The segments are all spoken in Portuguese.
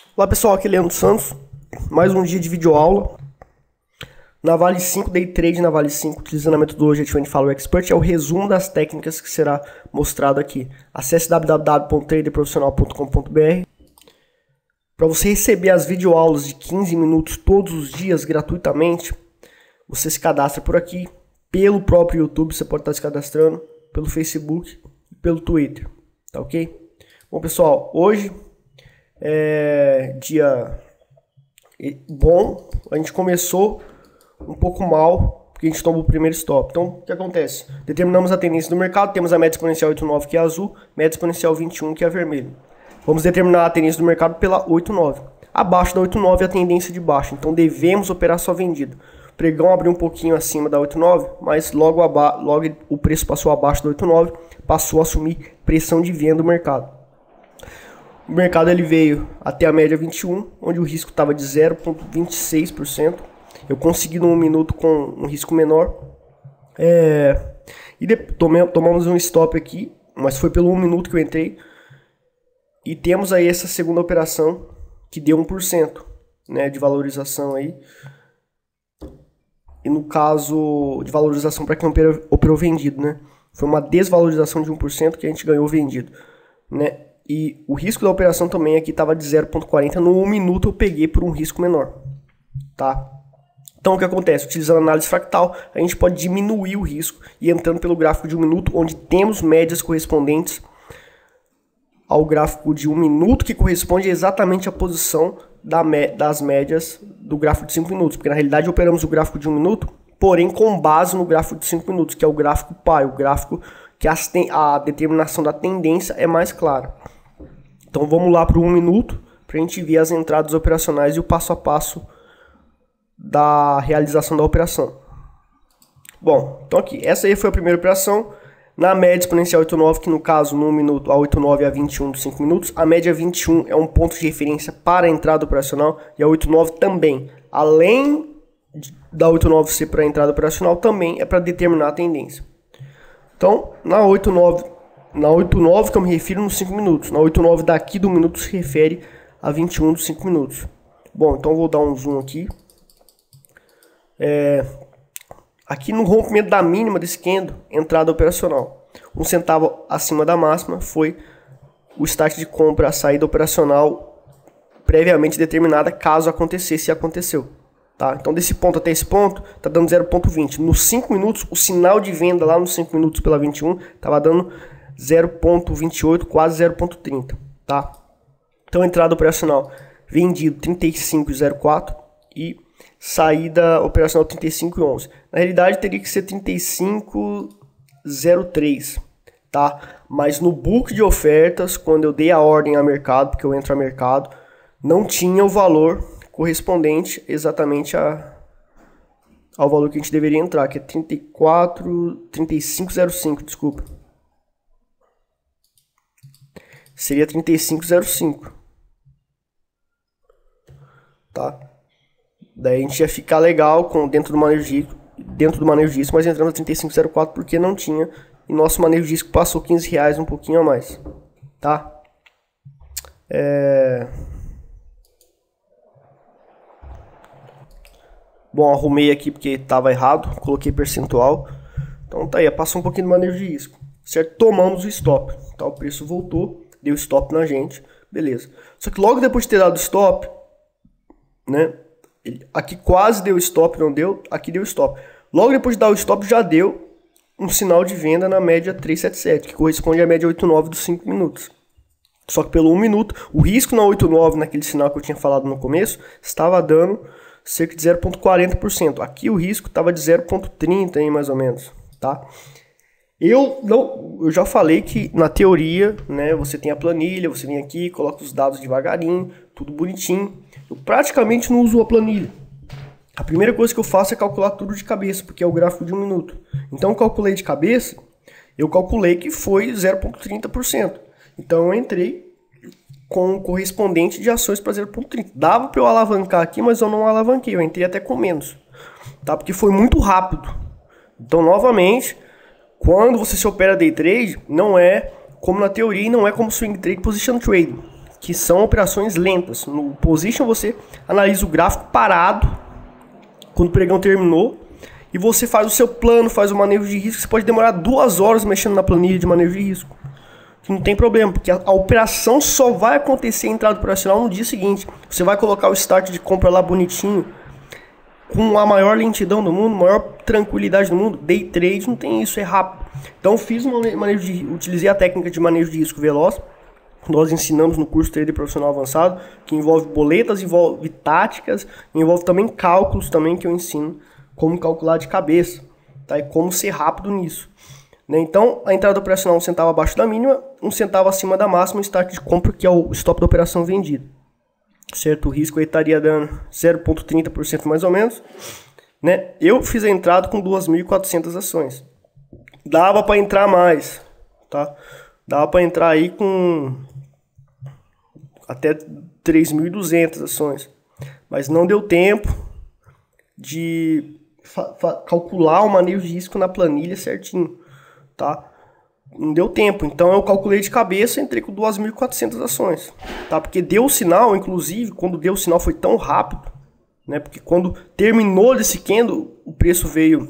Olá pessoal, aqui é Leandro Santos, mais um dia de videoaula na Vale 5, Day Trade na Vale 5, utilizando a metodologia de Follow Expert, é o resumo das técnicas que será mostrado aqui. Acesse www.traderprofissional.com.br para você receber as videoaulas de 15 minutos todos os dias gratuitamente. Você se cadastra por aqui, pelo próprio YouTube, você pode estar se cadastrando, pelo Facebook e pelo Twitter, tá ok? Bom pessoal, hoje é dia bom, a gente começou um pouco mal, porque a gente tomou o primeiro stop. Então, o que acontece? Determinamos a tendência do mercado, temos a média exponencial 8,9 que é azul, média exponencial 21 que é vermelho. Vamos determinar a tendência do mercado pela 8,9. Abaixo da 8,9 é a tendência de baixa, então devemos operar só vendido. O pregão abriu um pouquinho acima da 8,9, mas logo o preço passou abaixo da 8,9, passou a assumir pressão de venda do mercado. O mercado ele veio até a média 21, onde o risco estava de 0,26%. Eu consegui num minuto com um risco menor. Tomamos um stop aqui, mas foi pelo 1 minuto que eu entrei. E temos aí essa segunda operação que deu 1%, né, de valorização aí. E no caso de valorização para quem operou vendido, né? Foi uma desvalorização de 1% que a gente ganhou vendido, né? E o risco da operação também aqui estava de 0,40. No 1 minuto eu peguei por um risco menor, tá? Então o que acontece? Utilizando a análise fractal, a gente pode diminuir o risco e entrando pelo gráfico de 1 minuto, onde temos médias correspondentes ao gráfico de 1 minuto, que corresponde exatamente à posição das médias do gráfico de 5 minutos. Porque na realidade operamos o gráfico de 1 minuto, porém com base no gráfico de 5 minutos, que é o gráfico PAI, o gráfico que a determinação da tendência é mais clara. Então vamos lá para o 1 minuto, para a gente ver as entradas operacionais e o passo a passo da realização da operação. Bom, então aqui, essa aí foi a primeira operação, na média exponencial 8,9, que no caso, no 1 minuto, a 8,9 é a 21 dos 5 minutos. A média 21 é um ponto de referência para a entrada operacional e a 8,9 também. Além da 8,9 ser para a entrada operacional, também é para determinar a tendência. Então, na 8,9 que eu me refiro nos 5 minutos. Na 8,9 daqui do minuto se refere a 21 dos 5 minutos. Bom, então eu vou dar um zoom aqui. Aqui no rompimento da mínima desse candle, entrada operacional. 1 centavo acima da máxima foi o start de compra, a saída operacional previamente determinada, caso acontecesse e aconteceu. Tá? Então desse ponto até esse ponto, está dando 0,20. Nos 5 minutos, o sinal de venda lá nos 5 minutos pela 21, estava dando 0,28, quase 0,30. Tá? Então entrada operacional, vendido 35,04 e saída operacional 35,11. Na realidade teria que ser 35,03, tá? Mas no book de ofertas, quando eu dei a ordem a mercado, porque eu entro a mercado, não tinha o valor correspondente exatamente ao valor que a gente deveria entrar, que é 35,05, desculpa. Seria 35,05. Tá? Daí a gente ia ficar legal dentro do manejo de risco, mas entrando a 35,04 porque não tinha. E nosso manejo de risco passou R$15, um pouquinho a mais. Tá? Bom, arrumei aqui porque estava errado, coloquei percentual. Então tá aí, passou um pouquinho do manejo de risco. Certo? Tomamos o stop. Tá? O preço voltou, deu stop na gente, beleza. Só que logo depois de ter dado stop, né? Aqui quase deu stop, não deu, aqui deu stop. Logo depois de dar o stop já deu um sinal de venda na média 377, que corresponde à média 8,9 dos 5 minutos. Só que pelo 1 minuto, o risco na 8,9, naquele sinal que eu tinha falado no começo, estava dando cerca de 0,40%. Aqui o risco estava de 0,30 aí mais ou menos, tá? Eu já falei que na teoria, né, você tem a planilha, você vem aqui, coloca os dados devagarinho, tudo bonitinho. Eu praticamente não uso a planilha. A primeira coisa que eu faço é calcular tudo de cabeça, porque é o gráfico de 1 minuto. Então eu calculei de cabeça, eu calculei que foi 0,30%. Então eu entrei com o correspondente de ações para 0,30. Dava para eu alavancar aqui, mas eu não alavanquei, eu entrei até com menos. Tá? Porque foi muito rápido. Então novamente, quando você se opera day trade, não é como na teoria e não é como swing trade, position trade. que são operações lentas. No position você analisa o gráfico parado, quando o pregão terminou, e você faz o seu plano, faz o manejo de risco. Você pode demorar 2 horas mexendo na planilha de manejo de risco, que não tem problema, porque a operação só vai acontecer a entrada operacional no dia seguinte. Você vai colocar o start de compra lá bonitinho, com a maior lentidão do mundo, maior tranquilidade do mundo. Day trade não tem isso, é rápido. Então utilizei a técnica de manejo de risco veloz. Nós ensinamos no curso Trader Profissional Avançado, que envolve boletas, envolve táticas, envolve também cálculos também, que eu ensino como calcular de cabeça, tá? E como ser rápido nisso, né? Então, a entrada operacional 1 centavo abaixo da mínima, 1 centavo acima da máxima, start de compra, que é o stop da operação vendida. Certo? O risco aí estaria dando 0,30% mais ou menos, né? Eu fiz a entrada com 2.400 ações. Dava para entrar mais, tá? Dava para entrar aí com até 3.200 ações. Mas não deu tempo de calcular o manejo de risco na planilha certinho, tá? Não deu tempo, então eu calculei de cabeça e entrei com 2.400 ações, tá? Porque deu o sinal, inclusive, quando deu o sinal foi tão rápido, né? Porque quando terminou desse candle, o preço veio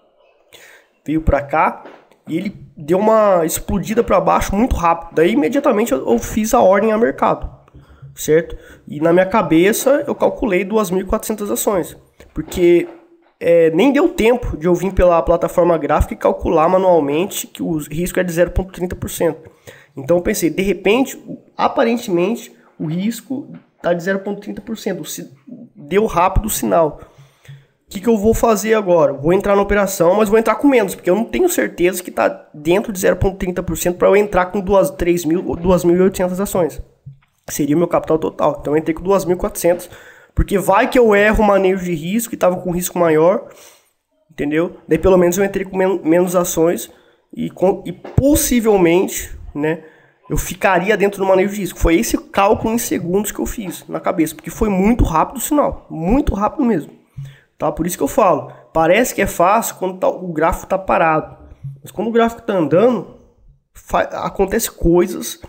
para cá e ele deu uma explodida para baixo muito rápido. Daí imediatamente eu fiz a ordem a mercado, certo? E na minha cabeça eu calculei 2.400 ações, porque nem deu tempo de eu vir pela plataforma gráfica e calcular manualmente que o risco é de 0,30%. Então eu pensei, de repente, aparentemente, o risco está de 0,30%. Deu rápido o sinal. O que eu vou fazer agora? Vou entrar na operação, mas vou entrar com menos, porque eu não tenho certeza que está dentro de 0,30% para eu entrar com 2.800 ações. Seria o meu capital total. Então eu entrei com 2.400. Porque vai que eu erro o manejo de risco, que estava com risco maior, entendeu? Daí pelo menos eu entrei com menos ações e possivelmente, né, eu ficaria dentro do manejo de risco. Foi esse cálculo em segundos que eu fiz na cabeça, porque foi muito rápido o sinal, muito rápido mesmo. Tá? Por isso que eu falo, parece que é fácil quando o gráfico está parado, mas quando o gráfico está andando, acontece coisas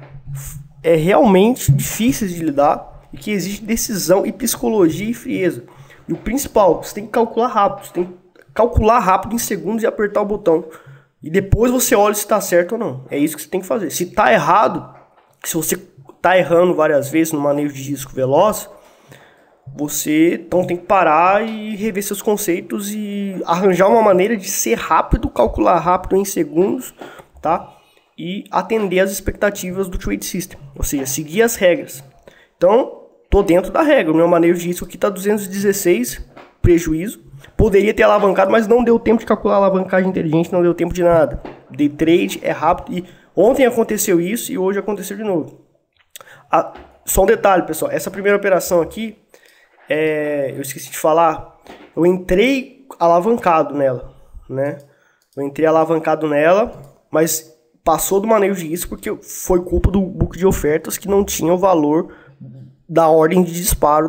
realmente difíceis de lidar, e que exige decisão e psicologia e frieza. E o principal, você tem que calcular rápido. Você tem que calcular rápido em segundos e apertar o botão. E depois você olha se está certo ou não. É isso que você tem que fazer. Se está errado, se você está errando várias vezes no manejo de risco veloz, você então tem que parar e rever seus conceitos e arranjar uma maneira de ser rápido, calcular rápido em segundos, tá? E atender às expectativas do Trade System. Ou seja, seguir as regras. Então, tô dentro da regra. O meu manejo de risco aqui tá 216, prejuízo. Poderia ter alavancado, mas não deu tempo de calcular a alavancagem inteligente, não deu tempo de nada. Day trade é rápido e ontem aconteceu isso e hoje aconteceu de novo. Só um detalhe, pessoal. Essa primeira operação aqui, eu esqueci de falar, eu entrei alavancado nela, né? Eu entrei alavancado nela, mas passou do manejo de risco porque foi culpa do book de ofertas que não tinha o valor da ordem de disparo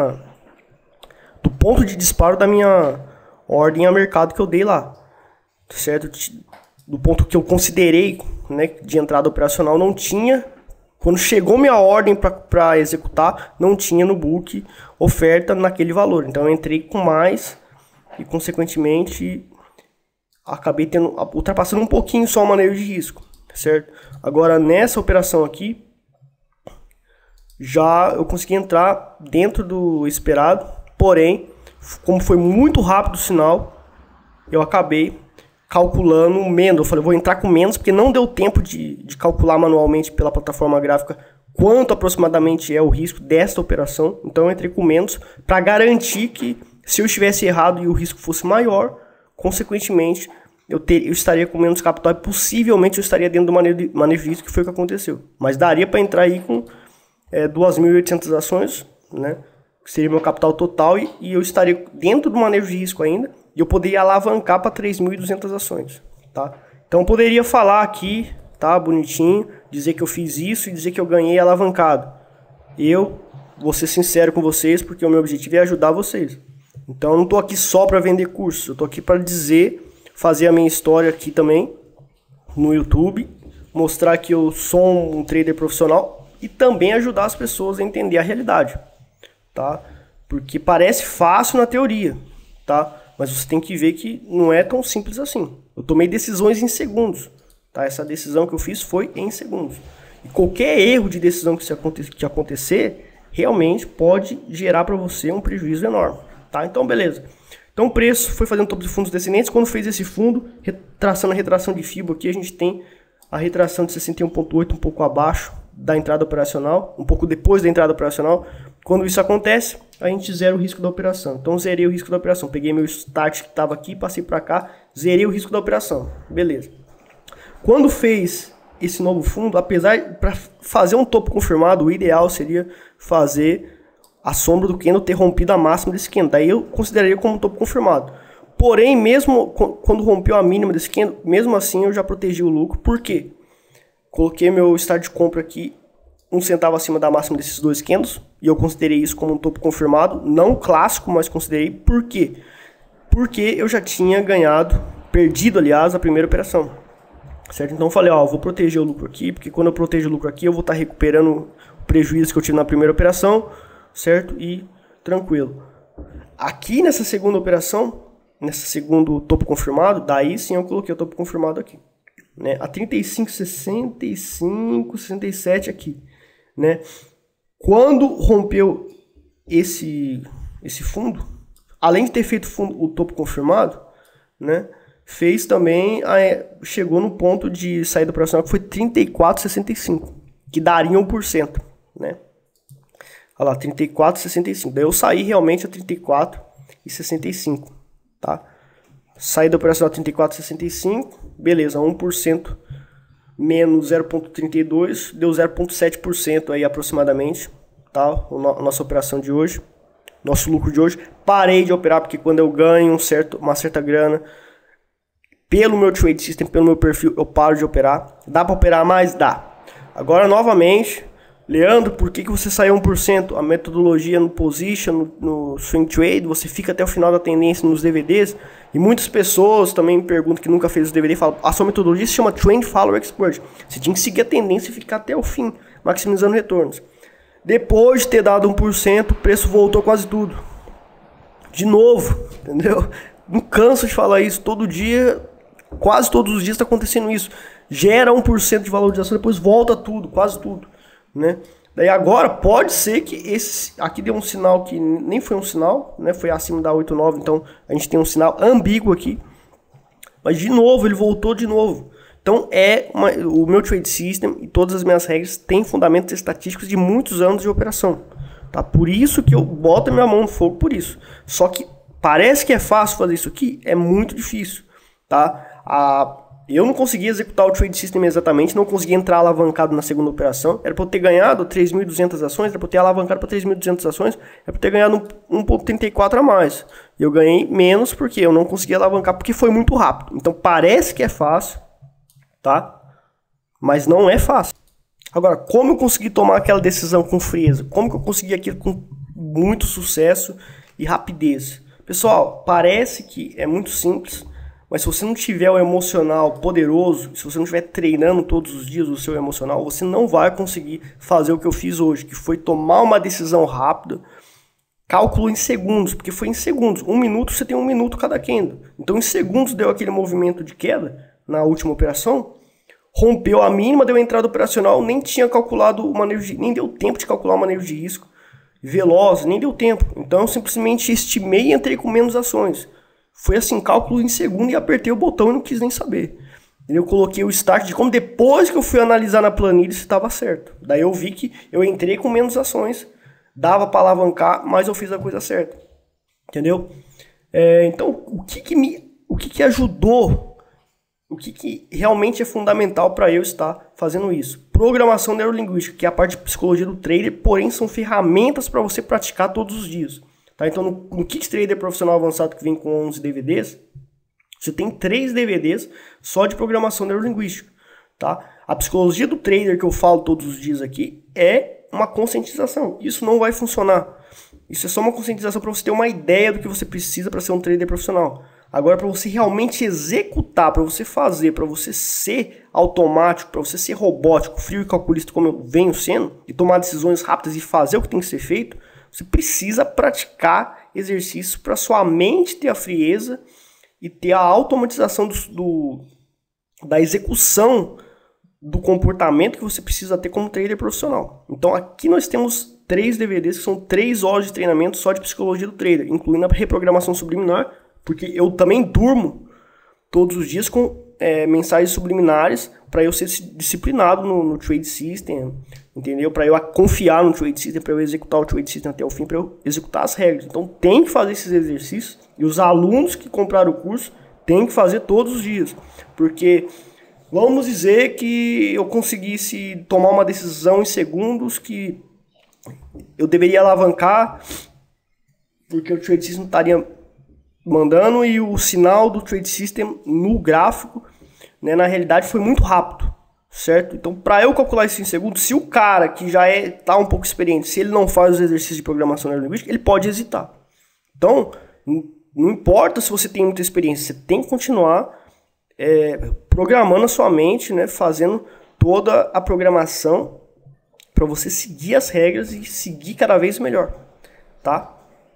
do ponto de disparo da minha ordem a mercado que eu dei lá, certo? Do ponto que eu considerei, né, de entrada operacional, não tinha, quando chegou minha ordem para executar, não tinha no book oferta naquele valor, então eu entrei com mais e consequentemente acabei ultrapassando um pouquinho só o manejo de risco, certo? Agora nessa operação aqui, já eu consegui entrar dentro do esperado, porém, como foi muito rápido o sinal, eu acabei calculando menos. Eu falei, vou entrar com menos, porque não deu tempo de calcular manualmente pela plataforma gráfica quanto aproximadamente é o risco desta operação. Então eu entrei com menos para garantir que se eu estivesse errado e o risco fosse maior, consequentemente eu estaria com menos capital e possivelmente eu estaria dentro do manejo de risco, que foi o que aconteceu. Mas daria para entrar aí com 2.800 ações, né? Que seria meu capital total, e eu estaria dentro do manejo de risco ainda, e eu poderia alavancar para 3.200 ações, tá? Então eu poderia falar aqui, tá, bonitinho, dizer que eu fiz isso e dizer que eu ganhei alavancado. Eu vou ser sincero com vocês, porque o meu objetivo é ajudar vocês. Então eu não estou aqui só para vender cursos, eu estou aqui para fazer a minha história aqui também no YouTube, mostrar que eu sou um trader profissional. e também ajudar as pessoas a entender a realidade, tá? Porque parece fácil na teoria, tá? Mas você tem que ver que não é tão simples assim. Eu tomei decisões em segundos, tá? Essa decisão que eu fiz foi em segundos. E qualquer erro de decisão que acontecer, realmente pode gerar para você um prejuízo enorme, tá? Então, beleza. Então, o preço foi fazendo topo de fundos descendentes. Quando fez esse fundo, traçando a retração de FIBO aqui, a gente tem a retração de 61,8, um pouco abaixo da entrada operacional, um pouco depois da entrada operacional. Quando isso acontece, a gente zera o risco da operação. Então, zerei o risco da operação. Peguei meu start que estava aqui, passei para cá, zerei o risco da operação. Beleza. Quando fez esse novo fundo, apesar para fazer um topo confirmado, o ideal seria fazer a sombra do candle ter rompido a máxima desse candle. Daí eu consideraria como um topo confirmado. Porém, mesmo quando rompeu a mínima desse candle, mesmo assim eu já protegi o lucro. Por quê? Coloquei meu start de compra aqui 1 centavo acima da máxima desses dois candles. E eu considerei isso como um topo confirmado. Não clássico, mas considerei. Por quê? Porque eu já tinha perdido, aliás, a primeira operação. Certo? Então eu falei, ó, vou proteger o lucro aqui. Porque quando eu protejo o lucro aqui, eu vou estar recuperando o prejuízo que eu tive na primeira operação. Certo? E tranquilo. Aqui nessa segunda operação, nesse segundo topo confirmado, daí sim eu coloquei o topo confirmado aqui, né? A 35, 65, 67 aqui, né? Quando rompeu esse fundo, além de ter feito o topo confirmado, né? Fez também, chegou no ponto de saída operacional que foi 34,65, que daria 1%, né? Olha lá, 34,65. Daí eu saí realmente a 34,65, tá? Saída operacional 34,65, beleza, 1% menos 0,32, deu 0,7% aí aproximadamente, tá? A nossa operação de hoje, nosso lucro de hoje. Parei de operar porque quando eu ganho uma certa grana, pelo meu trade system, pelo meu perfil, eu paro de operar. Dá para operar mais? Dá. Agora, novamente, Leandro, por que você saiu 1%? A metodologia no position, no swing trade, você fica até o final da tendência nos DVDs. E muitas pessoas também me perguntam que nunca fez os DVD e falam, a sua metodologia se chama Trend Follower Expert. Você tinha que seguir a tendência e ficar até o fim, maximizando retornos. Depois de ter dado 1%, o preço voltou quase tudo. De novo, entendeu? Não canso de falar isso. Todo dia, quase todos os dias está acontecendo isso. Gera 1% de valorização, depois volta tudo, quase tudo. Né? Daí agora pode ser que esse aqui deu um sinal que nem foi um sinal, né? Foi acima da 8,9, então a gente tem um sinal ambíguo aqui. Mas de novo, ele voltou de novo. Então o meu trade system e todas as minhas regras têm fundamentos estatísticos de muitos anos de operação. Tá? Por isso que eu boto a minha mão no fogo por isso. Só que parece que é fácil fazer isso aqui, é muito difícil. Tá? Eu não consegui executar o trade system exatamente, não consegui entrar alavancado na segunda operação. Era para eu ter ganhado 3.200 ações, era para eu ter alavancado para 3.200 ações, era para eu ter ganhado 1,34 a mais. E eu ganhei menos porque eu não consegui alavancar, porque foi muito rápido. Então parece que é fácil, tá? Mas não é fácil. Agora, como eu consegui tomar aquela decisão com frieza? Como que eu consegui aquilo com muito sucesso e rapidez? Pessoal, parece que é muito simples. Mas se você não tiver o emocional poderoso, se você não estiver treinando todos os dias o seu emocional, você não vai conseguir fazer o que eu fiz hoje, que foi tomar uma decisão rápida, cálculo em segundos, porque foi em segundos. 1 minuto, você tem 1 minuto cada candle. Então em segundos deu aquele movimento de queda na última operação, rompeu a mínima, deu a entrada operacional, nem tinha calculado o manejo nem deu tempo de calcular o manejo de risco veloz, nem deu tempo. Então eu simplesmente estimei e entrei com menos ações. Foi assim, cálculo em segundo e apertei o botão e não quis nem saber. Eu coloquei o start de como depois que eu fui analisar na planilha se estava certo. Daí eu vi que eu entrei com menos ações, dava para alavancar, mas eu fiz a coisa certa. Entendeu? Então, o que ajudou, o que realmente é fundamental para eu estar fazendo isso? Programação neurolinguística, que é a parte de psicologia do trader, porém são ferramentas para você praticar todos os dias. Tá? Então, no KicksTrader Profissional Avançado, que vem com 11 DVDs, você tem 3 DVDs só de programação neurolinguística. Tá? A psicologia do trader que eu falo todos os dias aqui é uma conscientização. Isso não vai funcionar. Isso é só uma conscientização para você ter uma ideia do que você precisa para ser um trader profissional. Agora, para você realmente executar, para você fazer, para você ser automático, para você ser robótico, frio e calculista como eu venho sendo, e tomar decisões rápidas e fazer o que tem que ser feito, você precisa praticar exercícios para sua mente ter a frieza e ter a automatização da execução do comportamento que você precisa ter como trader profissional. Então aqui nós temos 3 DVDs que são 3 horas de treinamento só de psicologia do trader, incluindo a reprogramação subliminar, porque eu também durmo todos os dias com mensagens subliminares para eu ser disciplinado no trade system, entendeu? Para eu confiar no trade system, para eu executar o trade system até o fim, para eu executar as regras. Então tem que fazer esses exercícios e os alunos que compraram o curso têm que fazer todos os dias, porque vamos dizer que eu conseguisse tomar uma decisão em segundos que eu deveria alavancar porque o trade system estaria mandando e o sinal do trade system no gráfico, né, na realidade foi muito rápido, certo? Então, para eu calcular isso em segundos, se o cara que já tá um pouco experiente, se ele não faz os exercícios de programação neurolinguística, ele pode hesitar. Então, não importa se você tem muita experiência, você tem que continuar programando a sua mente, né, fazendo toda a programação para você seguir as regras e seguir cada vez melhor, tá?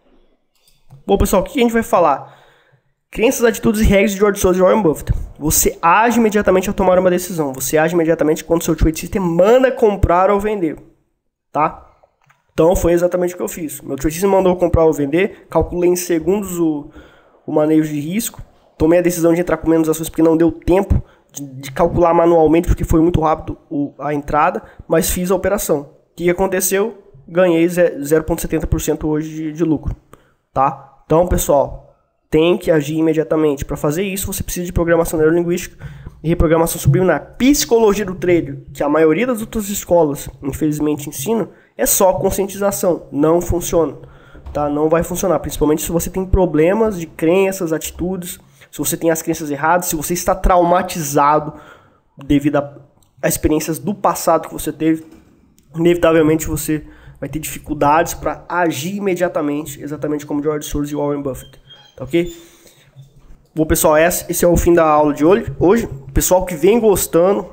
Bom, pessoal, o que a gente vai falar? Crenças, atitudes e regras de George Soros e Warren Buffett. Você age imediatamente ao tomar uma decisão. Você age imediatamente quando seu trade system manda comprar ou vender, tá? Então, foi exatamente o que eu fiz. Meu trade system mandou comprar ou vender, calculei em segundos o manejo de risco, tomei a decisão de entrar com menos ações porque não deu tempo de calcular manualmente, porque foi muito rápido a entrada, mas fiz a operação. O que aconteceu? Ganhei 0,70% hoje de lucro, tá? Então, pessoal, tem que agir imediatamente. Para fazer isso, você precisa de programação neurolinguística e reprogramação subliminar. Psicologia do trader, que a maioria das outras escolas, infelizmente, ensinam, é só conscientização. Não funciona, tá? Não vai funcionar, principalmente se você tem problemas de crenças, atitudes, se você tem as crenças erradas, se você está traumatizado devido a experiências do passado que você teve, inevitavelmente você vai ter dificuldades para agir imediatamente, exatamente como George Soros e Warren Buffett, tá ok? Bom, pessoal, esse é o fim da aula de hoje. Pessoal que vem gostando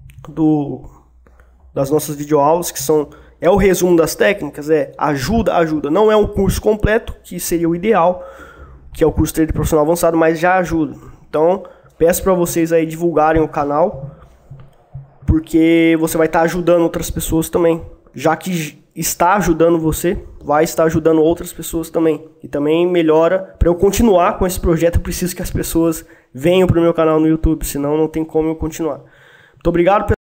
das nossas videoaulas, que é o resumo das técnicas, ajuda. Não é um curso completo, que seria o ideal, que é o curso Trader Profissional Avançado, mas já ajuda. Então, peço para vocês aí divulgarem o canal, porque você vai estar ajudando outras pessoas também. Já que está ajudando você, vai estar ajudando outras pessoas também. E também melhora, para eu continuar com esse projeto, eu preciso que as pessoas venham para o meu canal no YouTube, senão não tem como eu continuar. Muito obrigado, pessoal.